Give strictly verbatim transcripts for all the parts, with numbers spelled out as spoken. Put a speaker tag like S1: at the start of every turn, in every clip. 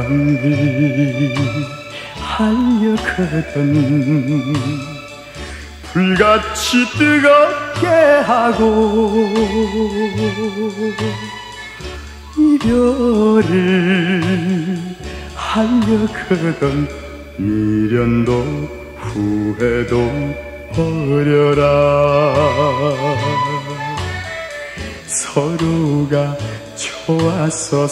S1: 사랑이 하려거든 불같이 뜨겁게 하고 이별을 하려거든 미련도 후회도 버려라 서로가 좋아서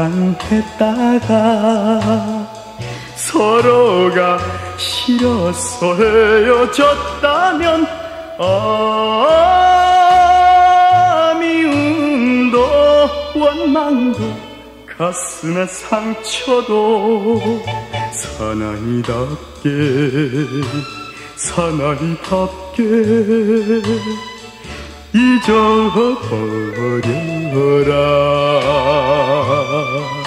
S1: 사랑했다가 서로가 싫어서 헤어졌다면 아 미움도 원망도 가슴의 상처도 사나이답게 사나이답게 잊어버려라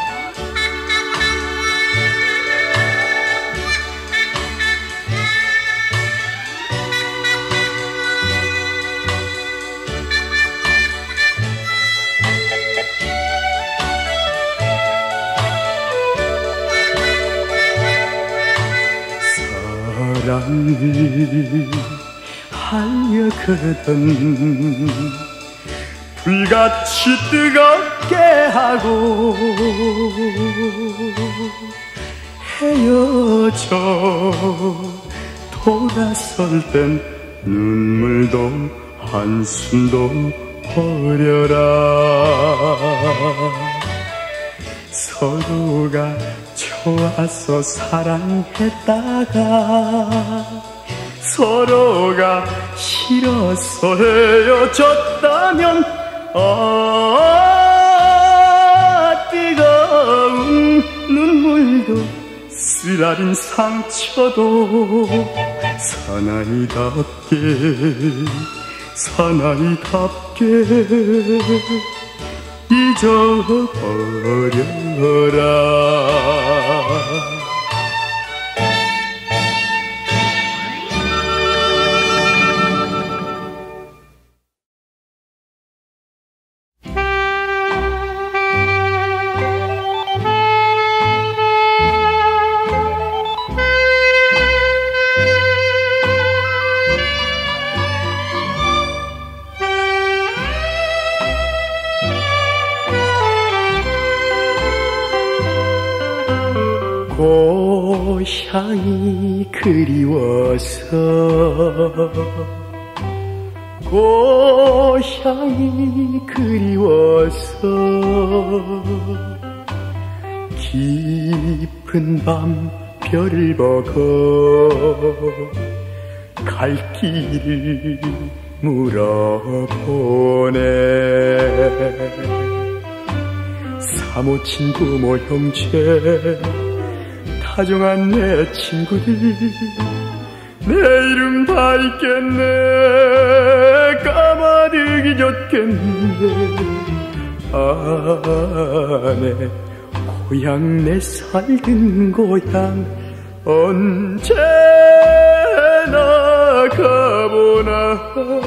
S1: 사랑을 하려거든 불같이 뜨겁게 하고 헤어져 돌아설 땐 눈물도 한숨도 버려라 서로가 좋아서 사랑했다가 서로가 싫어서 헤어졌다면 아 뜨거운 눈물도 쓰라린 상처도 사나이답게 사나이답게 잊어버려라 고향이 그리워서 고향이 그리워서 깊은 밤 별을 보고 갈 길을 물어보네 사모 친구 모 형제 다정한 내 친구들 내 이름 다 있겠네 까마득이 졌겠네 아 내 고향 내 살던 고향 언제나 가보나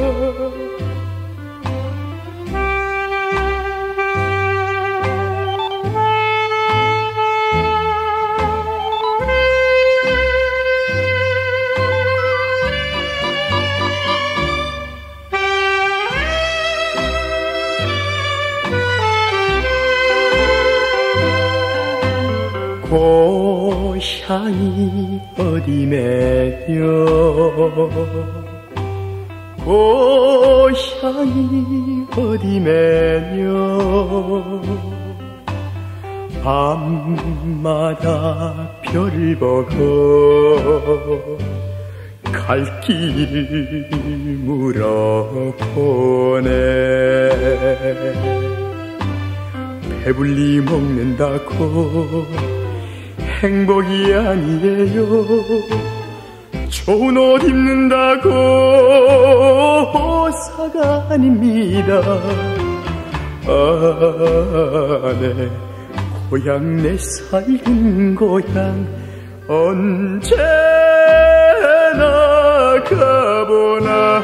S1: 고향이 어디매요 고향이 어디매요 밤마다 별을 보고 갈 길을 물어보네 배불리 먹는다고 행복이 아니에요 좋은 옷 입는다고 호사가 아닙니다 아, 내 고향 내 살던 고향 언제나 가보나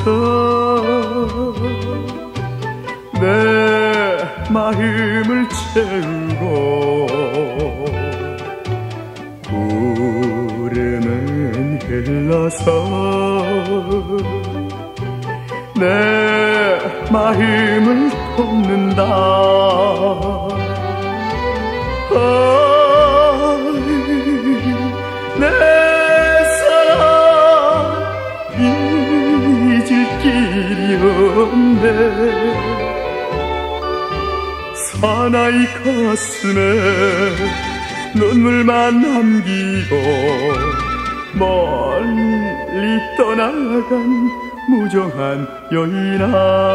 S1: 내 마음을 채우고 구름은 흘러서 내 마음을 돕는다. 내 사랑 잊을 길이 없네. 사나이 가슴에 눈물만 남기고 멀리 떠나간 무정한 여인아.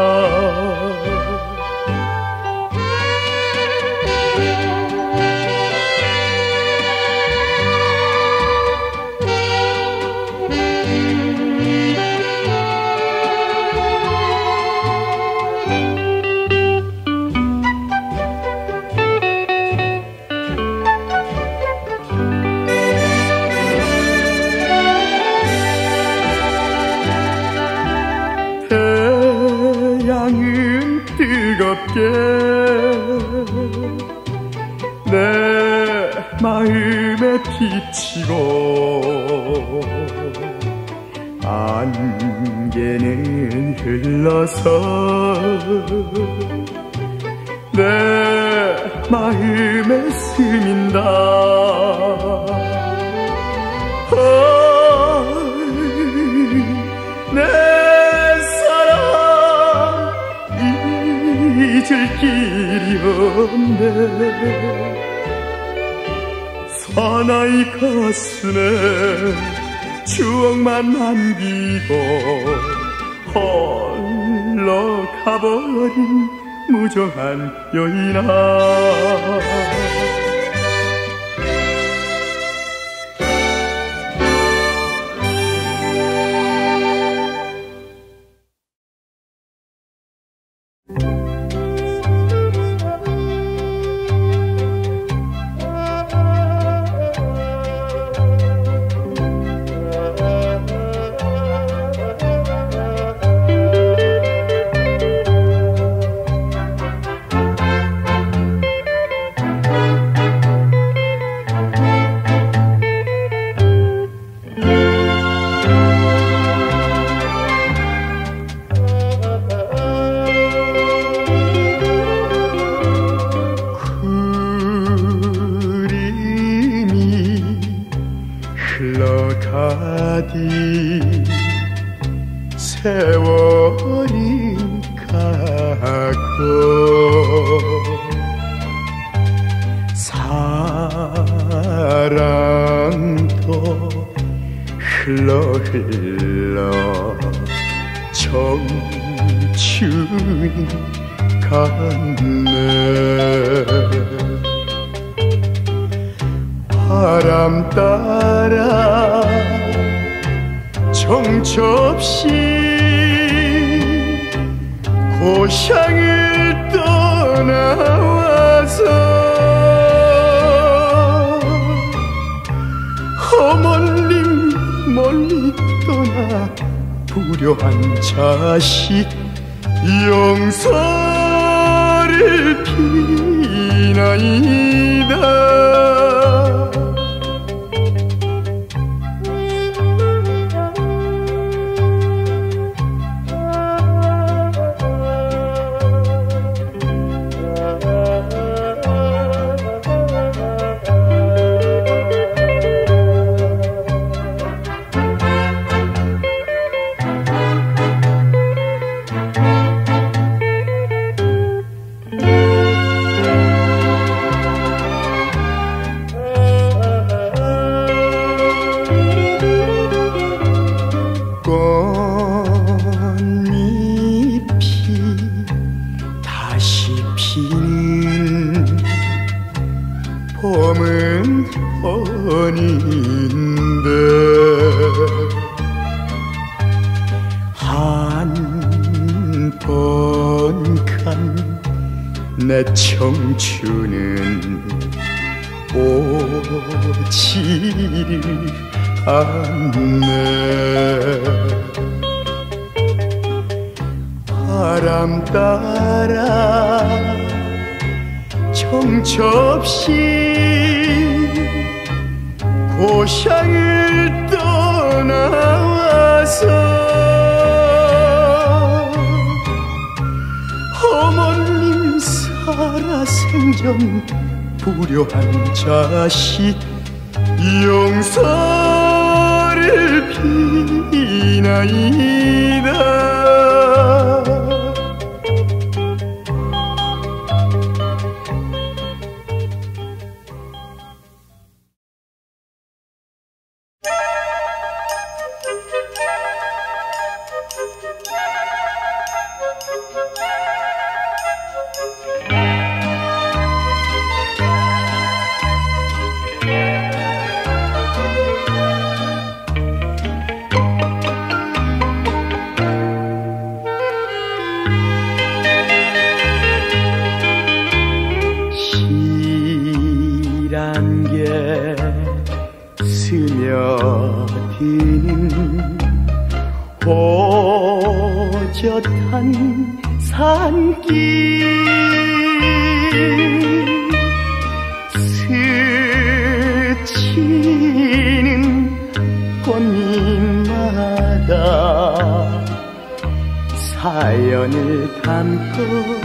S1: 태양은 뜨겁게 내 마음에 비치고 안개는 흘러서 내 마음에 스민다. 내 잊을 길이 없네. 사나이 가슴에 추억만 남기고 홀로 가버린 무정한 여인아. 흘러가디 세월이 가고 사랑도 흘러 흘러 청춘이 갔네. 바람 따라 정처 없이 고향을 떠나와서 허멀리 멀리 떠나 불효한 자식 용서를 비나이다. 봄은 뻔인데 한 번 간 내 청춘은 오지를 않네. 따라 정처 없이 고향을 떠나와서 어머님 살아생전 불효한 자식 용서를 비나이다. 스며드는 호젓한 산길 스치는 꽃잎마다 사연을 담고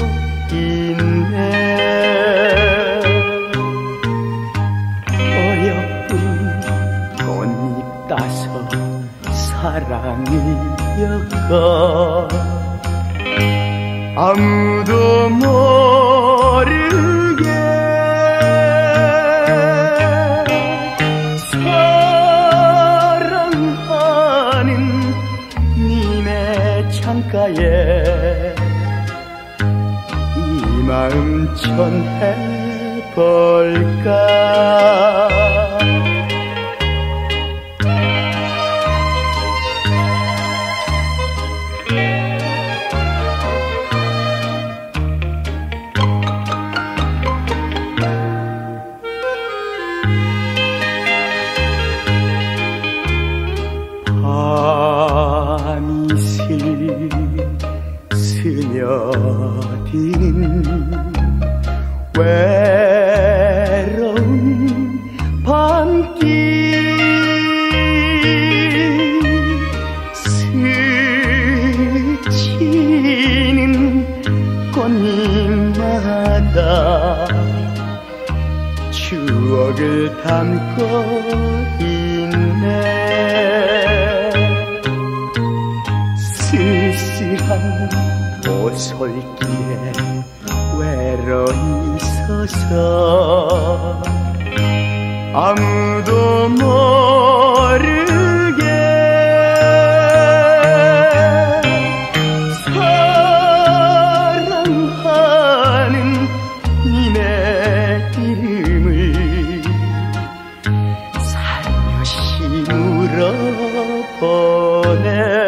S1: 있네. 따서 사랑을 엮어 아무도 모르게 사랑하는 님의 창가에 이 마음 전해볼까. 밤이 스며드는 외로운 밤길 스치는 꽃잎마다 추억을 담고 있네. 쓸쓸한 오솔길에 외로이 서서 아무도 모르게 사랑하는 님의 이름을 살며시 물어보네.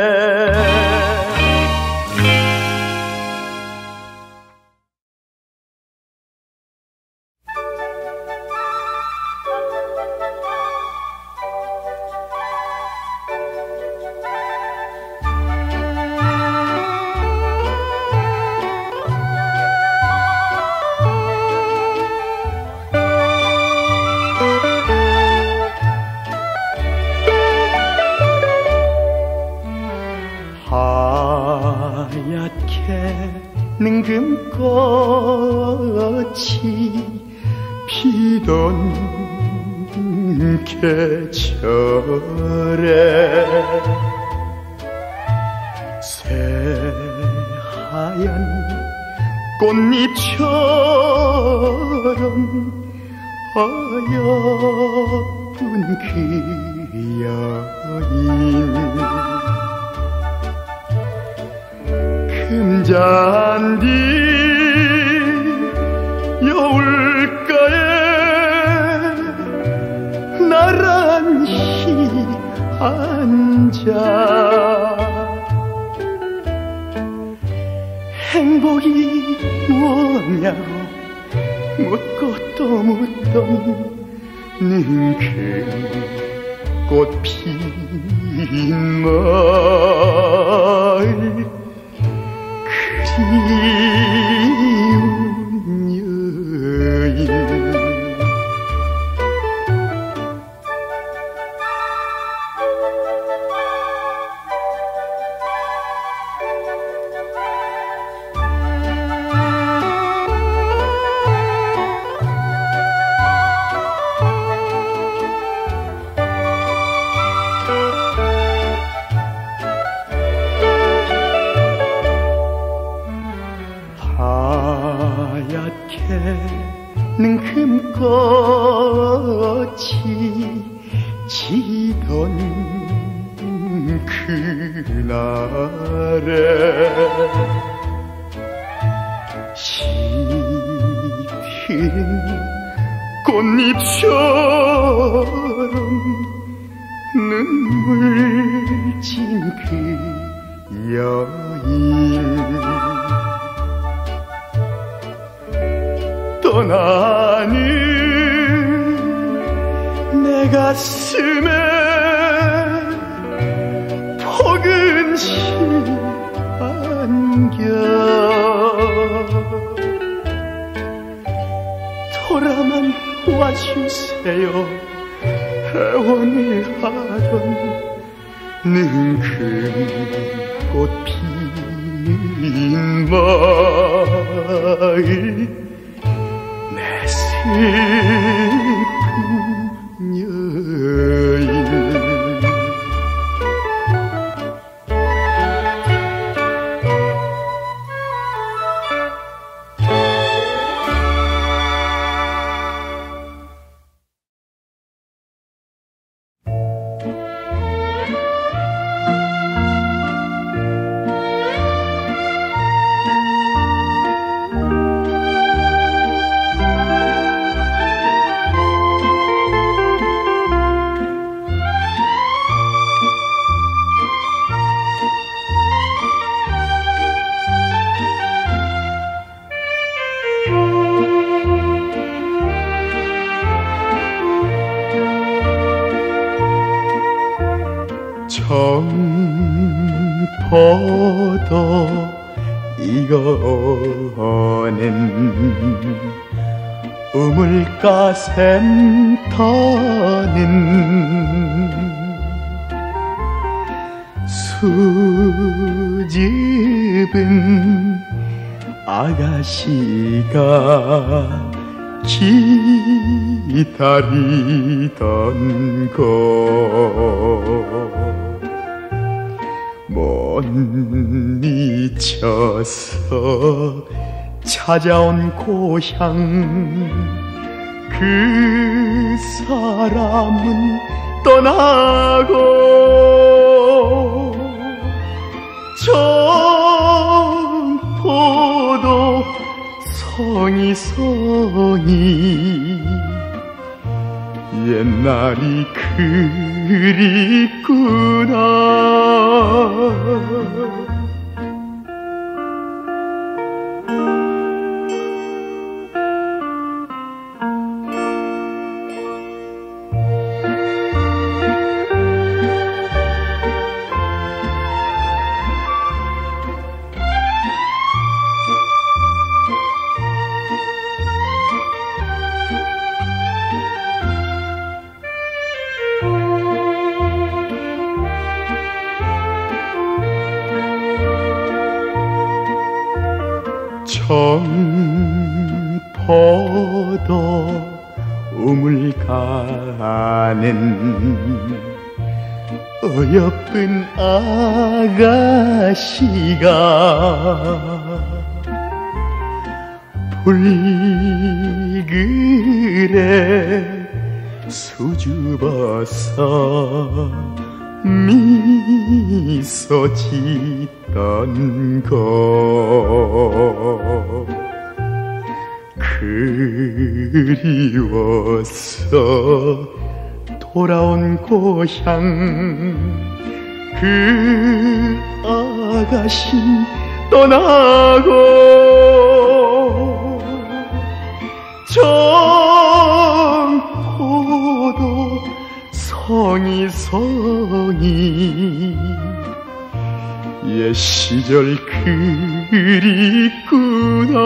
S1: 하얗게 능금꽃이 피던 계절에 새하얀 꽃잎처럼 어여쁜 그 여인 금잔디 여울가에 나란히 앉아 행복이 뭐냐고 묻고 또 묻던 그 꽃핀 마을 그 여인 하얗게 능금꽃이 지던 그날에 시든 꽃잎처럼 눈물 진 그 여인 떠나는 내 가슴에 포근히 안겨 돌아만 와주세요 애원을 하던 능금꽃 핀 마을 내 슬픈 여인 청포도 이거는 우물가 샘터는 수줍은 아가씨가 기다리던 곳 못 잊혀서 찾아온 고향 그 사람은 떠나고 청포도 성이 성이 옛날이 그립구나 청포도 우물가는 어여쁜 아가씨가 불그레 수줍어서 미소 짓던 곳 그리워서 돌아온 고향 그 아가씨 떠나고 청포도 성이 성이 옛 시절 그립구나.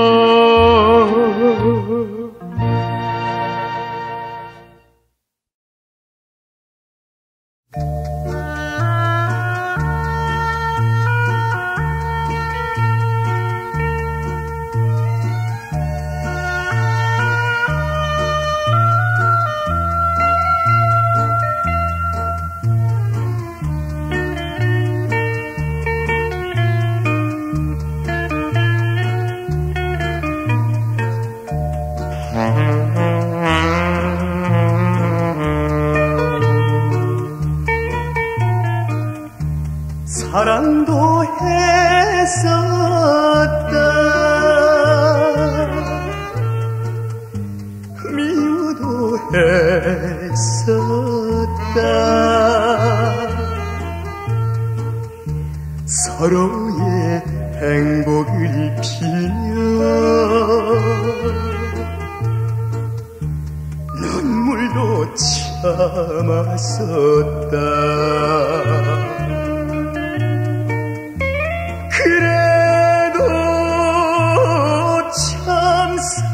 S2: 사랑도 했었다, 미워도 했었다. 서로의 행복을 빌며 눈물도 참았었다. 그래도 참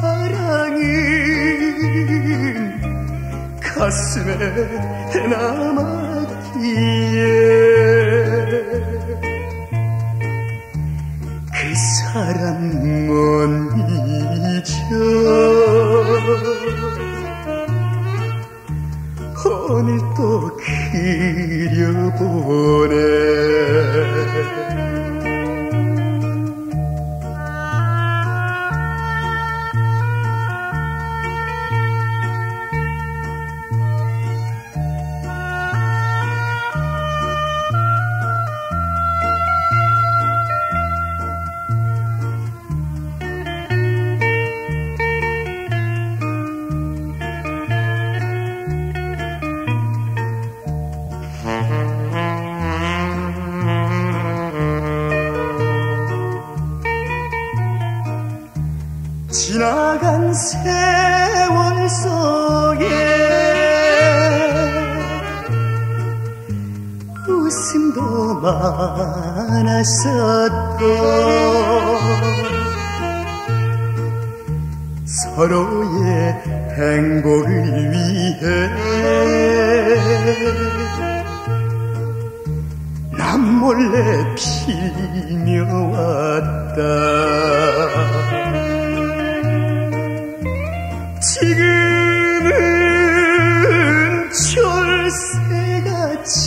S2: 사랑은 가슴에 남았기에 그 사람 못 잊어 오늘 또 그려보네. 지나간 세월 속에 웃음도 많았었고 서로의 행복을 위해 남몰래 빌며왔다. 지금은 철새같이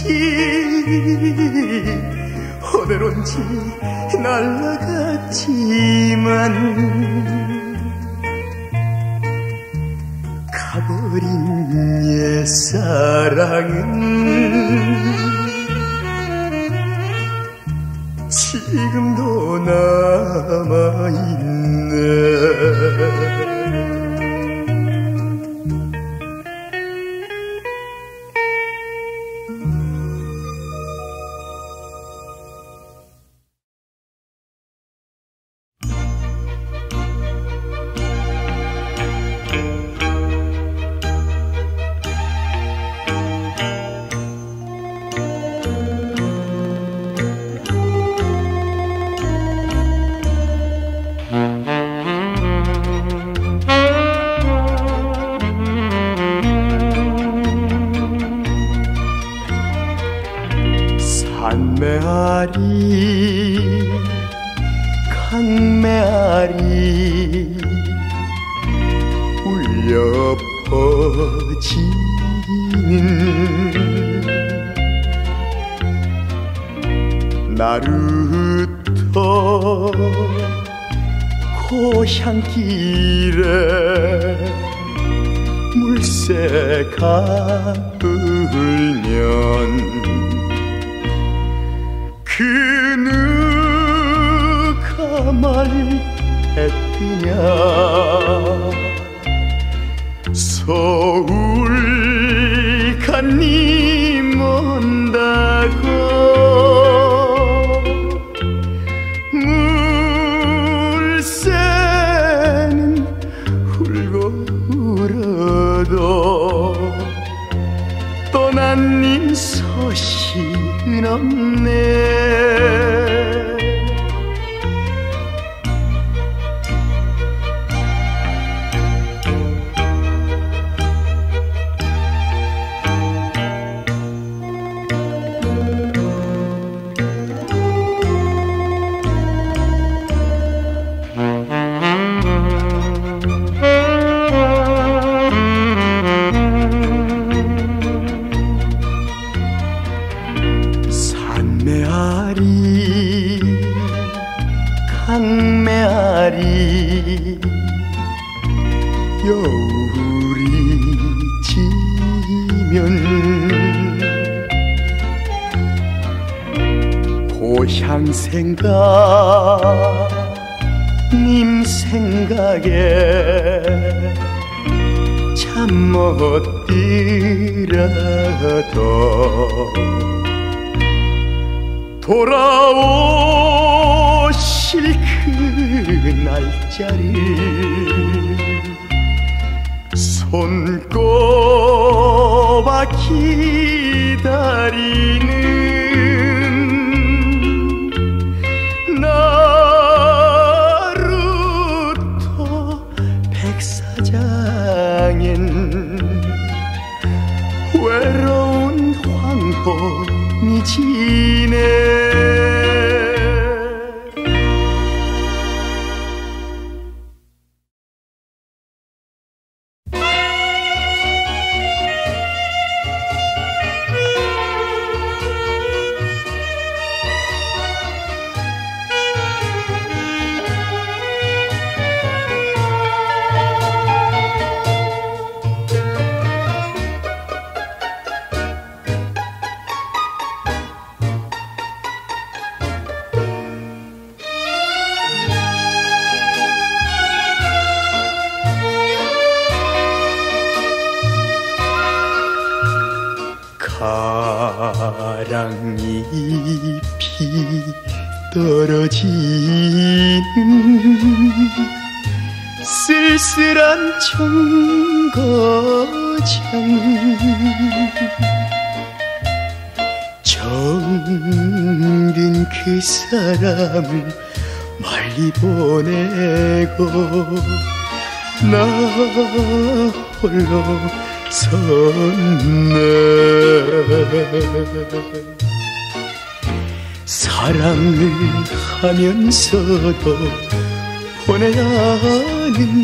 S2: 어디론지 날아갔지만 가버린 옛사랑은 지금도 남아있네. 강매아리 강매아리 울려 퍼지는 나루터 고향길에 물새가 울면 그 누가 말했느냐 서울 간님 온다고 물새는 울고 울어도 떠난 님 소식은 없네. 메아리 강메아리 여울이 지면 고향 생각 님 생각에 잠 못 들어도 돌아오실 그 날짜를 손꼽아 기다리는 나루토 백사장엔 외로운 황혼이 지네. 가랑잎이 떨어지는 쓸쓸한 정거장 정든 그 사람을 멀리 보내고 나 홀로 섰네. 사랑을 하면서도 보내야 하는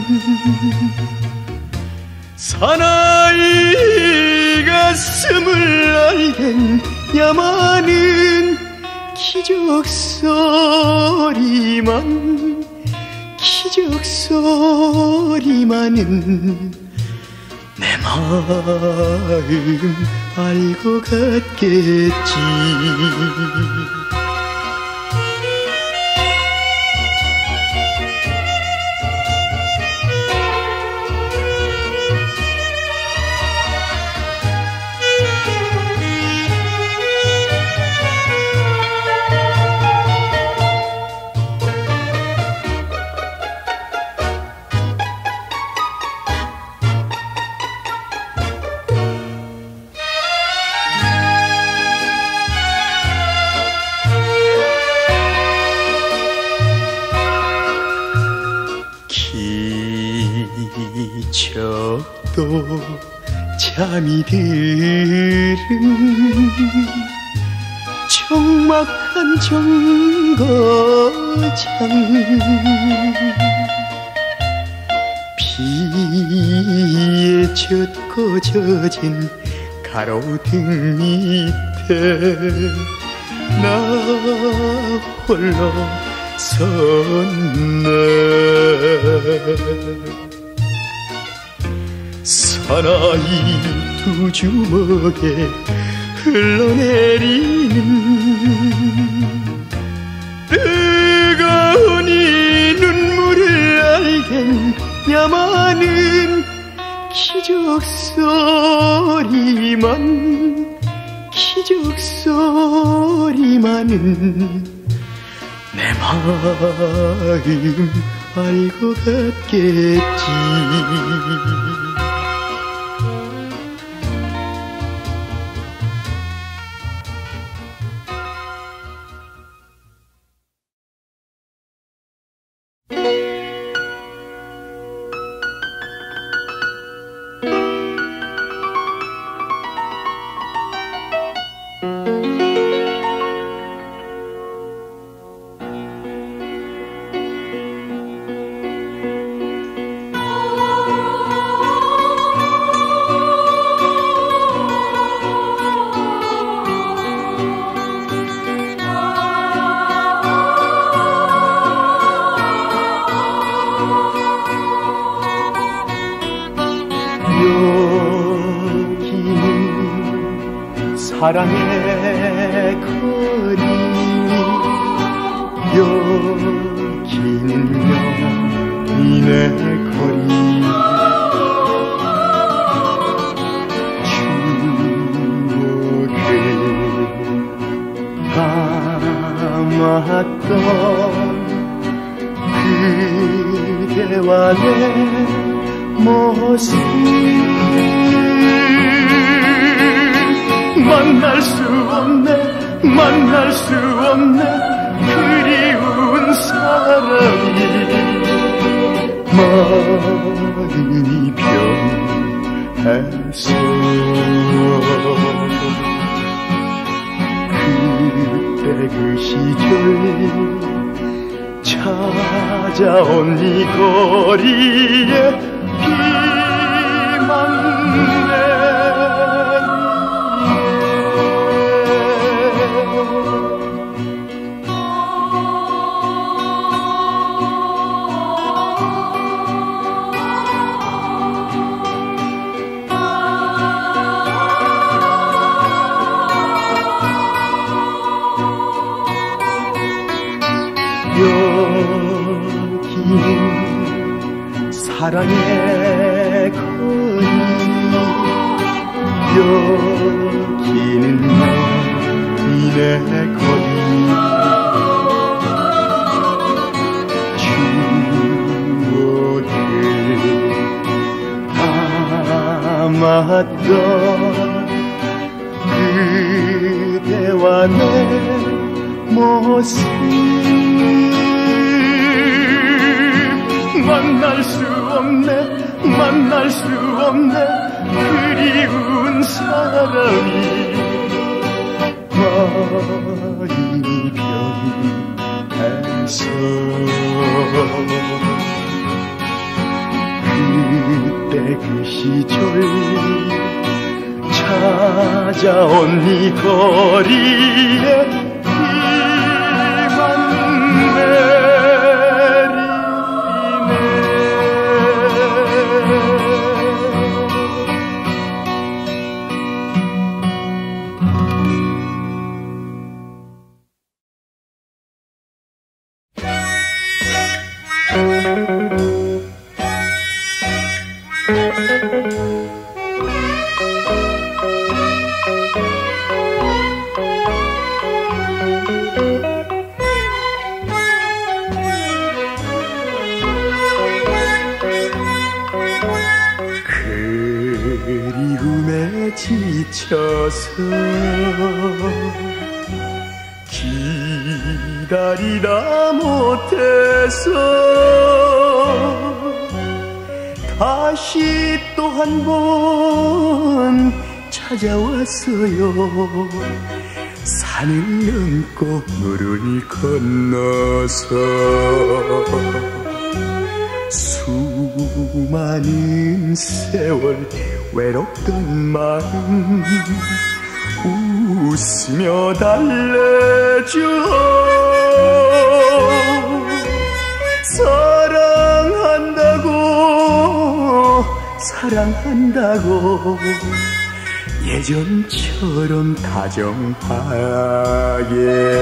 S2: 사나이 가슴을 알겐 야마는 기적 소리만 기적 소리만은 내 마음 알고 갔겠지. 기적도 잠이 들은 적막한 정거장 비에 젖고 젖은 가로등 밑에 나 홀로 섰네. 사나이 두 주먹에 흘러내리는 뜨거운 이 눈물을 알겐 야마는 기적 소리만 기적 소리만은 내 마음 알고 갔겠지. 사랑의 거리 여기는요 이내 거리 추억에 담았던 그대와 내 모습 만날 수 없네 만날 수 없네 그리운 사람이 마음이 변해서 그때 그 시절 찾아온 이 거리에 비만 여기는 사랑의 거리 여기는 이내 거리 추억에 담았던 그대와 내 모습 만날 수 없네 만날 수 없네 그리운 사람이 마음이 변해서 그때 그 시절 찾아온 이 거리에 비만 그리움에 지쳐서 기다리다 못해서 다시 또 한 번 찾아왔어요. 산을 넘고 물을 건너서 수많은 세월 외롭던 마음 웃으며 달래줘. 사랑한다고 사랑한다고 예전처럼 다정하게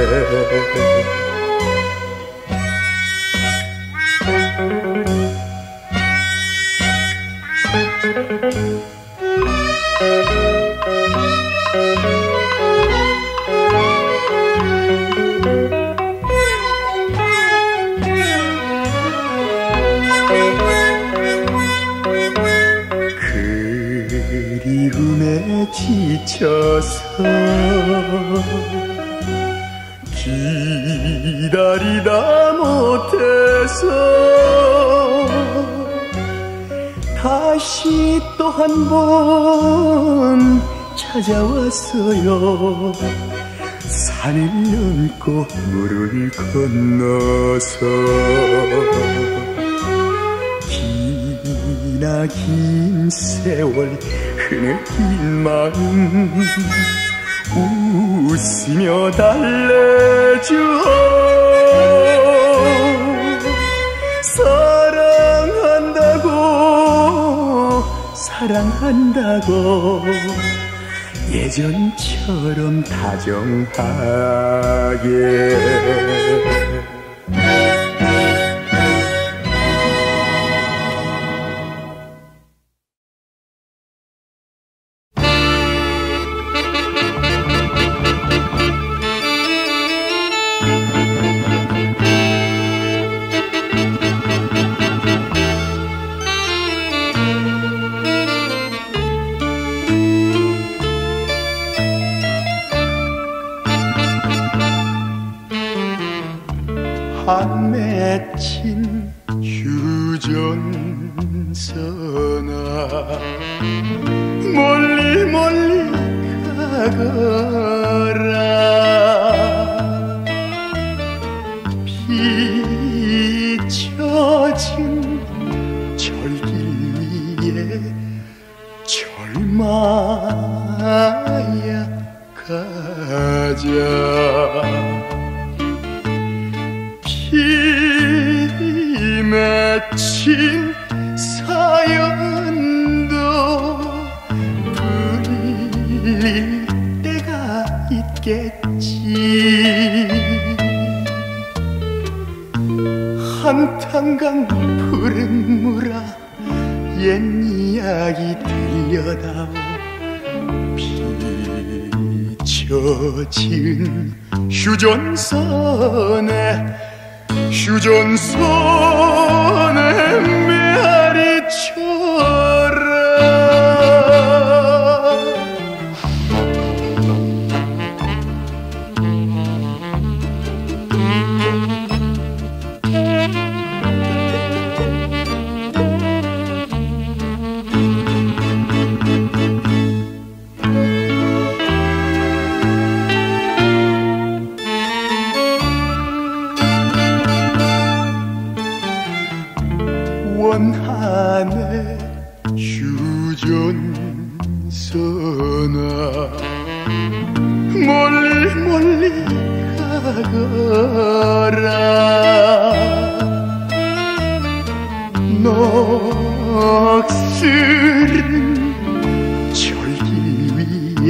S2: 그리움에 지쳐서 기다리다 못해서 다시 또 한 번 찾아왔어요. 산을 넘고 물을 건너서 기나 긴 세월 흐느낀 마음 웃으며 달래줘. 사랑한다고 사랑한다고 예전처럼 다정하게 한 맺힌 휴전선아 멀리 멀리 가거라 비춰진 절길 위에 절마야 가자 피 맺힌 사연도 불릴 때가 있겠지 한탄강 푸른 물아 옛 이야기 들려다오 비춰진 휴전선에 휴전선에 메아리 쳐라 원한의 휴전선아 멀리 멀리 가거라 녹슬은 절길 위에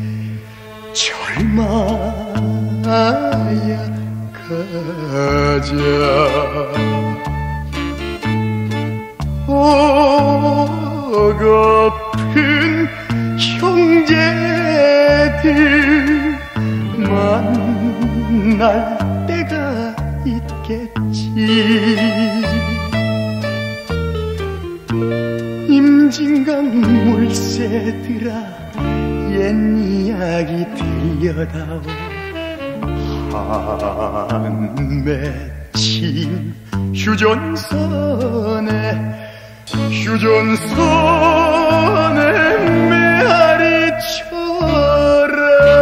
S2: 절마야 가자 어거픈 형제들 만날 때가 있겠지 임진강 물새들아 옛 이야기 들려다오 한 맺힌 휴전선에 휴전선에 메아리 쳐라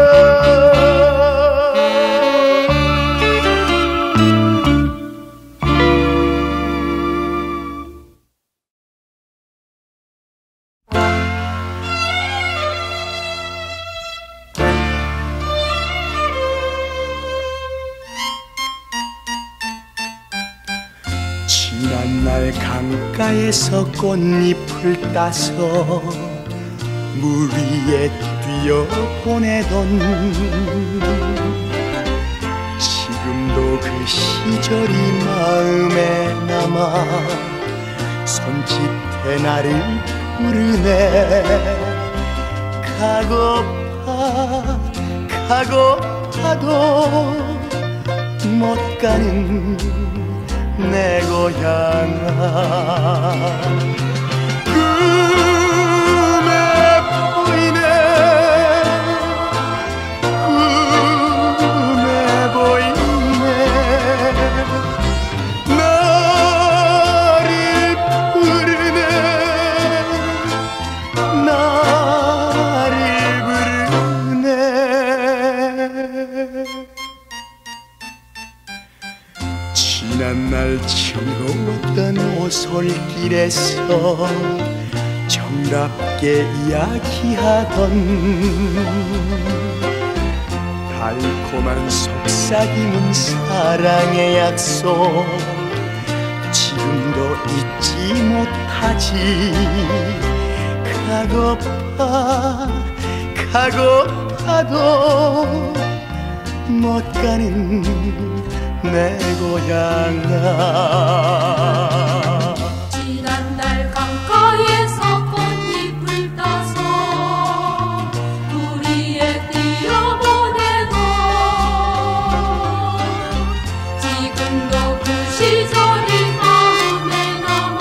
S2: 지난날 강가에서 꽃잎을 따서 물 위에 뛰어보내던 지금도 그 시절이 마음에 남아 손짓해 나를 부르네 가고파 가고파도 못 가는 내 고향아 꿈에 보이네 꿈에 보이네 나를 부르네 나를 부르네 지난날 즐거웠던 오솔길에서 정답게 이야기하던 달콤한 속삭이는 사랑의 약속 지금도 잊지 못하지 가고파 가고파도 못 가는 내 고향아.
S3: 지난달 강가에서 꽃잎을 따서 우리에 뛰어보내고 지금도 그 시절이 마음에 남아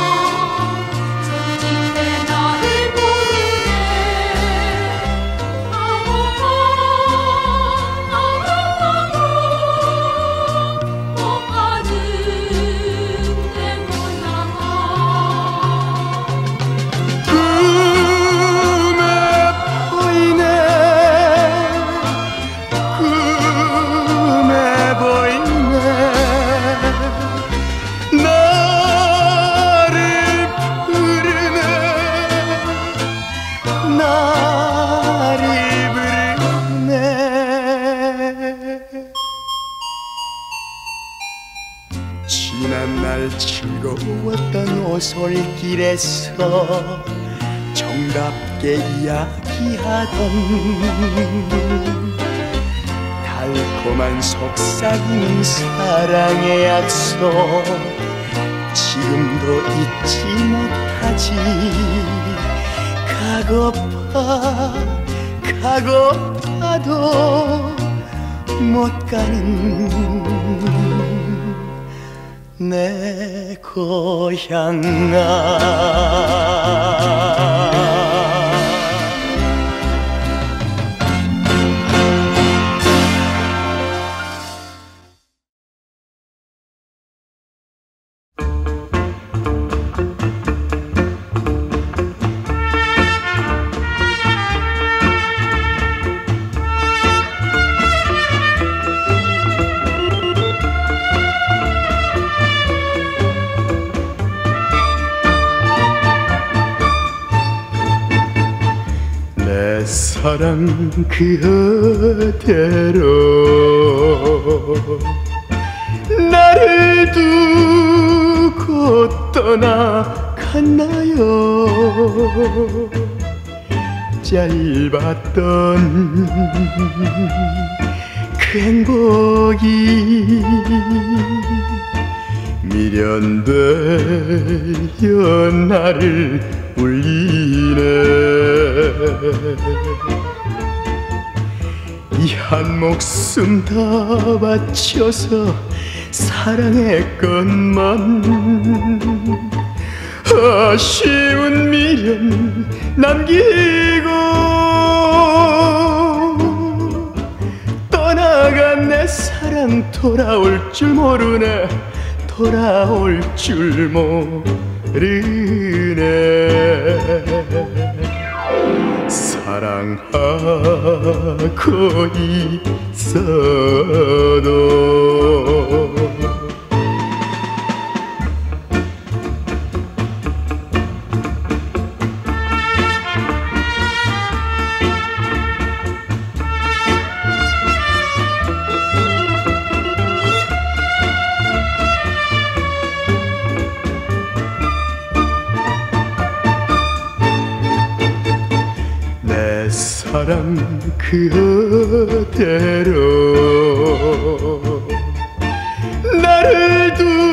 S3: 손짓대 나를 부르네. 아고가 아고가고 못 가는 내 고향아.
S2: 꿈에 보이네 꿈에 보이네 나를 부르네 나를 부르네. 지난날 즐거웠던 오솔길에서 정답게 이야기하던 달콤한 속삭이는 사랑의 약속 지금도 잊지 못하지. 가고파 가고파도 못 가는 내 고향아. 내 사랑 그대로 나를 두고 떠나갔나요. 짧았던 그 행복이 미련되어 나를 울리네. 이 한 목숨 다 바쳐서 사랑했건만 아쉬운 미련 남기고 떠나간 내 사랑 돌아올 줄 모르네. 돌아올 줄 모르네. 사랑하고 있어도 사랑 그대로 나를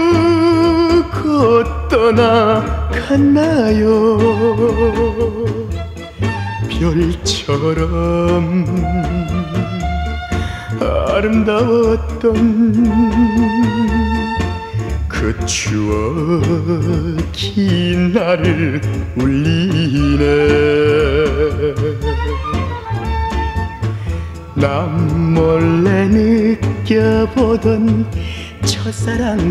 S2: 두고 떠나갔나요. 별처럼 아름다웠던 그 추억이 나를 울리네. 남 몰래 느껴보던 첫사랑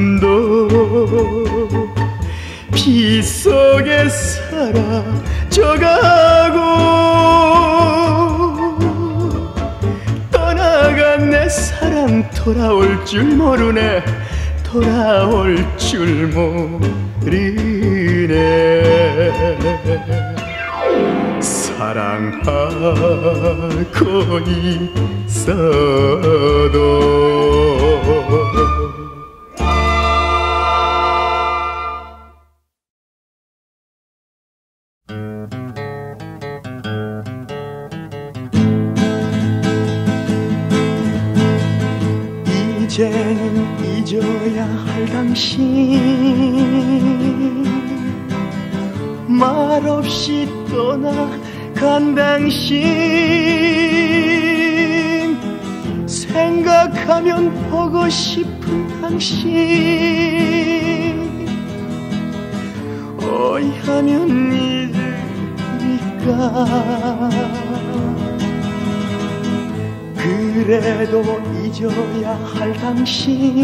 S2: 꿈도 비 속에 사라져가고 떠나간 내 사랑 돌아올 줄 모르네. 돌아올 줄 모르네. 사랑하고 있어도 이제는 잊어야 할 당신, 말없이 떠나간 당신, 생각하면 보고 싶은 당신, 어이하면 잊으니까. 그래도 잊어야 할 당신,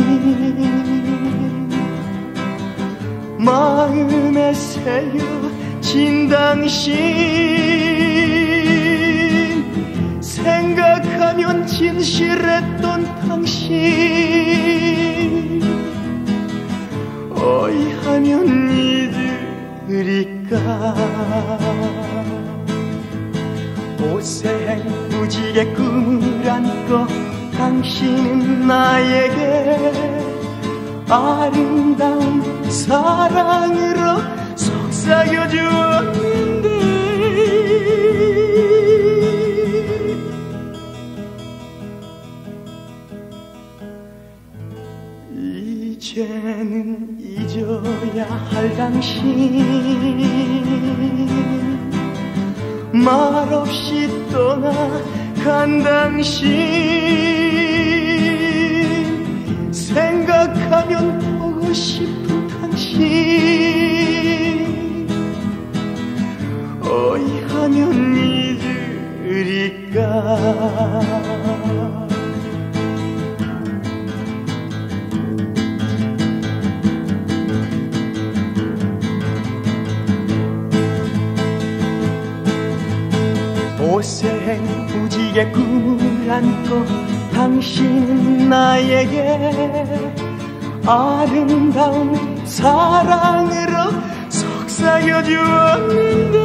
S2: 마음에 새겨진 당신, 생각하면 진실했던 당신, 어이하면 잊으리까. 옷에 무지개 꿈을 안고 당신은 나에게 아름다운 사랑으로 속삭여 주었는데, 이제는 잊어야 할 당신, 말없이 떠나간 당신, 생각하면 보고 싶은 당신, 어이하면 잊으리까. 옷에 무지개 꿈을 안고 당신은 나에게 아름다운 사랑으로 속삭여 주었는데,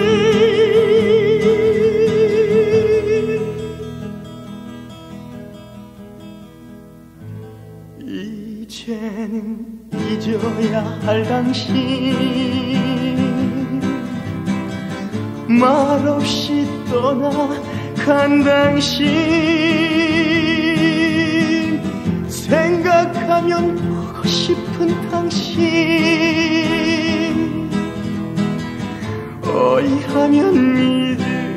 S2: 이제는 잊어야 할 당신, 말없이 떠나간 당신, 생각하면 보고 싶은 당신, 어이하면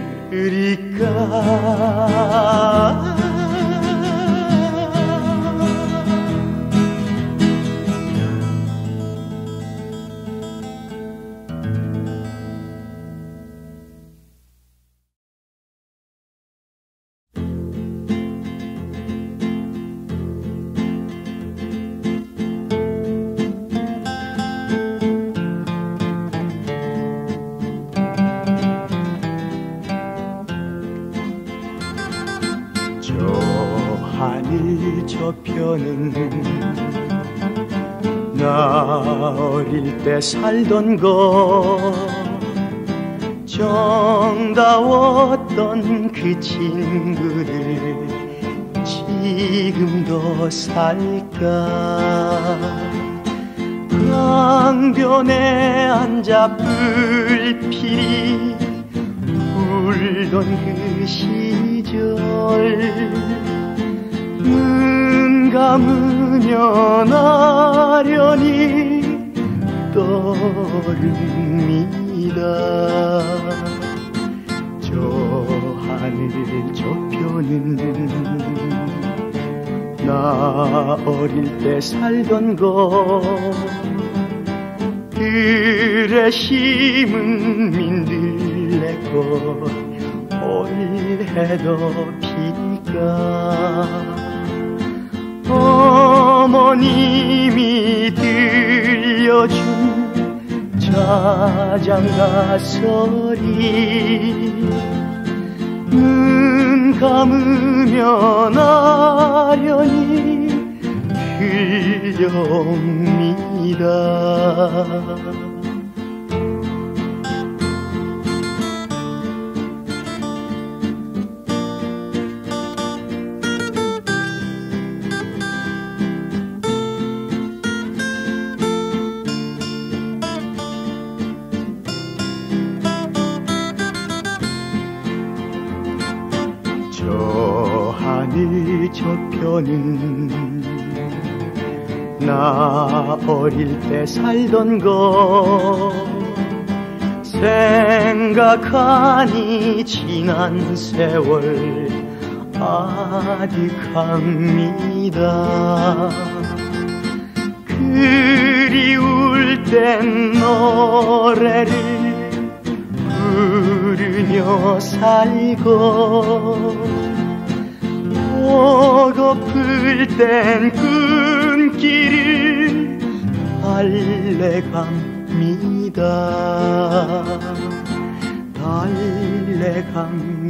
S2: 잊으리까. 하늘 저편은 나 어릴 때 살던 곳, 정다웠던 그 친구들 지금도 살까. 강변에 앉아 불필이 불던 그 시절, 눈 감으면 아련히 떠오릅니다. 저 하늘 저편은 나 어릴 때 살던 곳, 들에 심은 민들레꽃 올해도 피까. 어머님이 들려준 자장가 소리, 눈 감으면 아련히 들려옵니다. 저 하늘 저편은 나 어릴 때 살던 것 생각하니 지난 세월 아득합니다. 그리울 땐 노래를 부르며 살고 고급을 땐 끈기를 달래갑니다. 달래갑니다.